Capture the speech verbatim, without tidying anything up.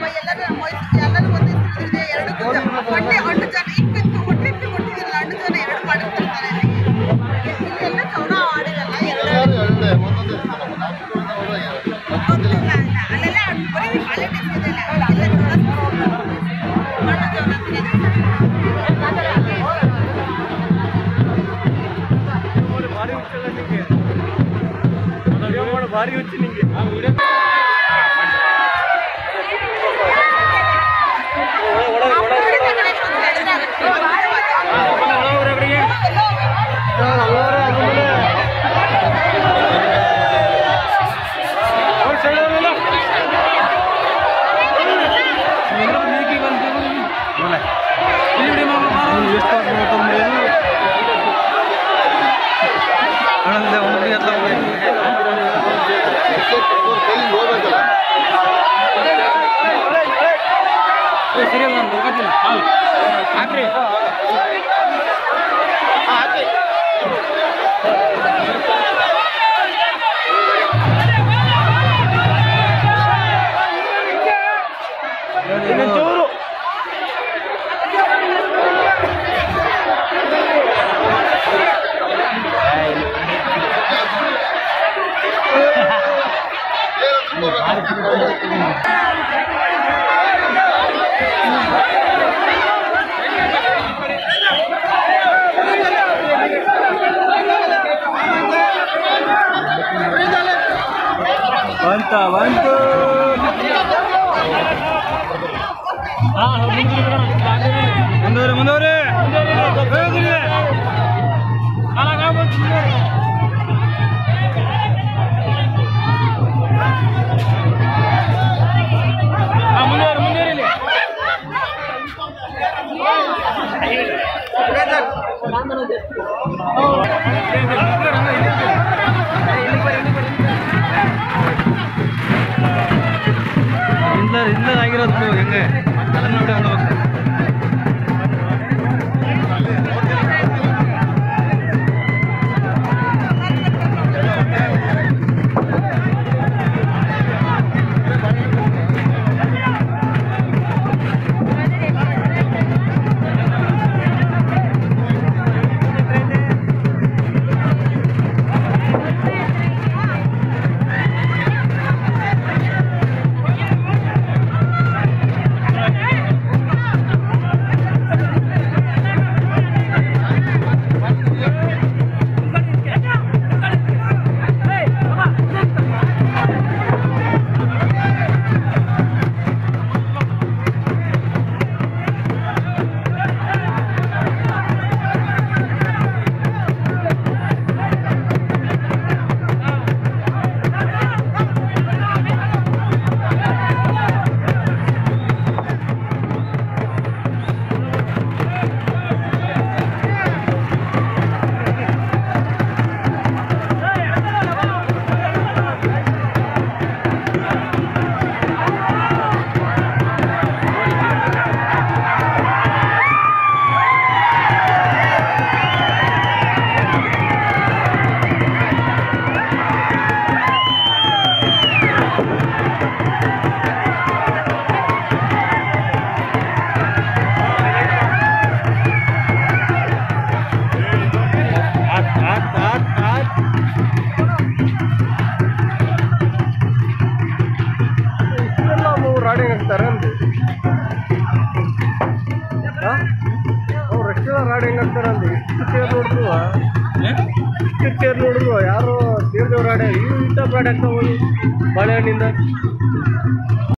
ಎಲ್ಲರೂ ನಮ್ಮ ವಯಸ್ಸಿಗೆ ಎಲ್ಲರೂ ಒಂದೇ ಇದೆ ಎರಡು ಹೊಟ್ಟೆ ಹಣ್ಣು ಜನ ಇಪ್ಪಿತ್ತು ಹೊಟ್ಟೆ ಇಟ್ಟು ಕೊಟ್ಟಿದ್ದಿಲ್ಲ ಹಣ್ಣು ಜನ ಎರಡು ಮಾಡಿರ್ತಾರೆ ಇಲ್ಲೆಲ್ಲ ಚೌಡ ಆಡಿರಲ್ಲ ಎರಡು ಗೊತ್ತಿಲ್ಲ ಅಲ್ಲೆಲ್ಲ ಬರೀ ಕ್ವಾಲಿಟೀಸ್ ಇದೆ ಎಲ್ಲ ಹಣ್ಣು ಜನ ಭಾರಿ ಹುಚ್ಚಿ ನಿಂಗೆ ಸರಿ ಒಂದು ಹೋಗತ್ತಿಲ್ಲ ಹಾಕ್ರಿ ಹಾಕಿ ಚೂರು ಬಂತ ಬಂತು ಮುಂದೋರೆ ಮುಂದೋರೆ ಮುಂದೋರೆ ಮುಂದೋರೆ ಇಲ್ಲಿ ಇಂದ ಆಗಿರೋದು ಹೆಂಗೆ ಅದನ್ನ ನೋಡಿ ನೋಡ್ಬೇಕು ರಾಡಿಂಗ್ ಹಾಕ್ತಾರೆ ಅಂದು ಅವ್ರು ಎಷ್ಟೆಲ್ಲ ರಾಡಿಂಗ್ ಹಾಕ್ತಾರೆ ಅಂದು ಇಷ್ಟು ತೇರು ನೋಡಿದ್ರು ಇಷ್ಟು ತೇರು ನೋಡಿದ್ರು ಯಾರು ತೇರ್ದೇವ್ರು ರಾಡಿ ಈ ಇಂಥ ರಾಡಿ ಹಾಕ್ತಾ ಹೋಗಿ ಬಾಳೆಹಣ್ಣಿಂದ